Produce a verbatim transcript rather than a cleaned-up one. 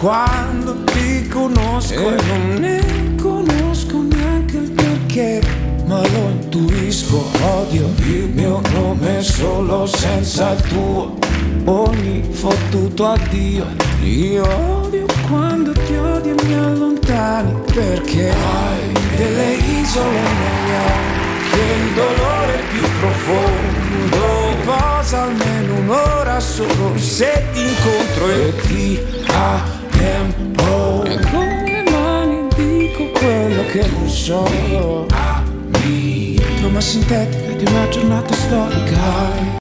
quando ti conosco e non ne conosco neanche il perché, ma lo intuisco. Odio il mio nome solo senza il tuo, ogni fottuto addio. Io odio quando ti odio e mi allontani, perché hai delle isole negli occhi e il dolore più profondo mi posa almeno un'ora solo se ti incontro e ti amo. E con le mani dico quello che non so. Roma sintetica di una giornata storica.